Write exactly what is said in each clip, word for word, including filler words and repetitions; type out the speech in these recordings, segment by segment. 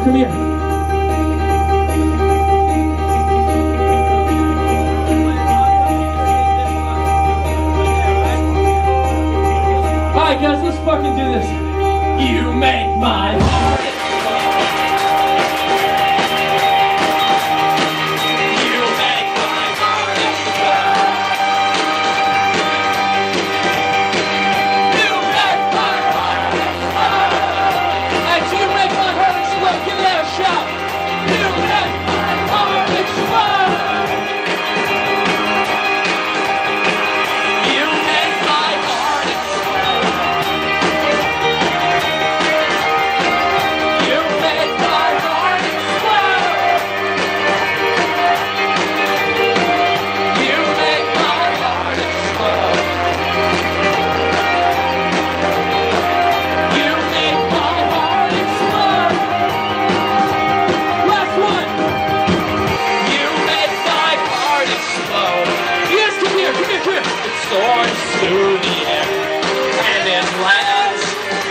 come here. Alright guys, let's fucking do this. You make my heart through the air, and it lands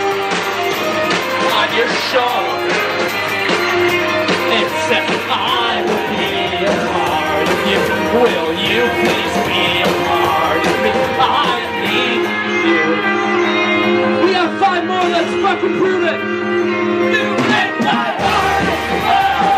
on your shoulder. It says, I will be a part of you. Will you please be a part of me? I need you. We have five more, let's fucking prove it. You make my heart explode.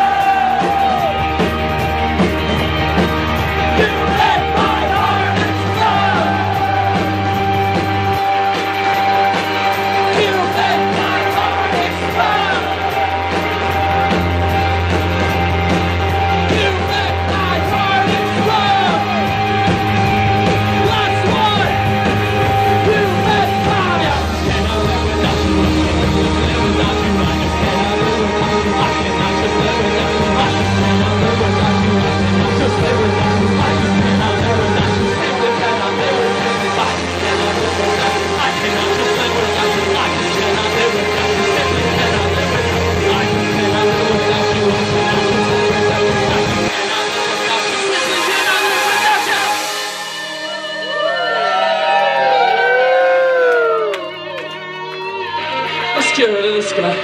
Let's get rid of this guy.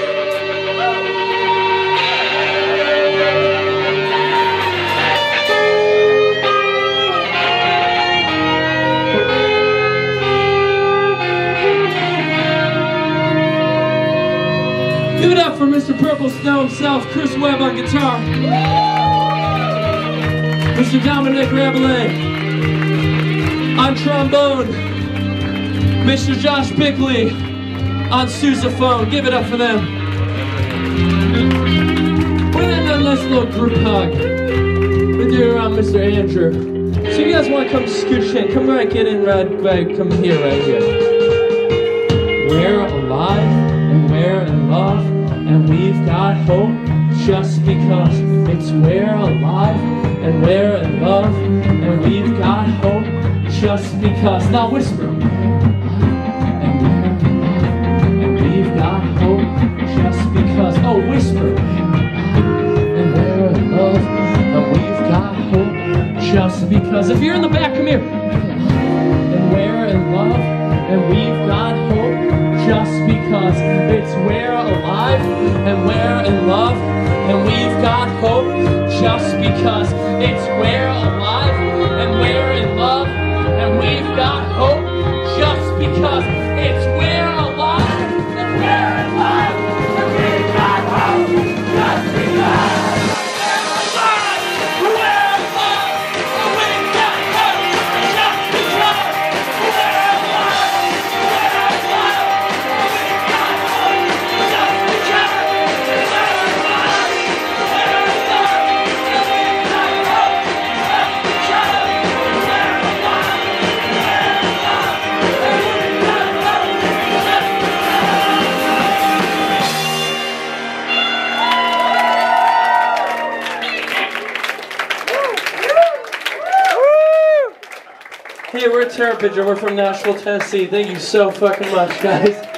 Give it up for Mister Purple Snow himself, Chris Webb on guitar, Mister Dominic Rabelais on trombone, Mister Josh Bickley on sousaphone. Give it up for them. We're gonna do a nice little group hug with you around Mister Andrew. So you guys want to come scooch in, come right, get in right, right, come here, right here. We're alive and we're in love and we've got hope just because. It's we're alive and we're in love and we've got hope just because. Now whisper. Oh, whisper. And we're in love, and we've got hope just because. If you're in the back, come here. And we're in love, and we've got hope just because. It's we're alive, and we're in love, and we've got hope just because. It's we're alive, and we're in love, and we've got hope just because. It's we're alive, and we're in love. Just because. Hey, we're Terrapage and we're from Nashville, Tennessee. Thank you so fucking much, guys.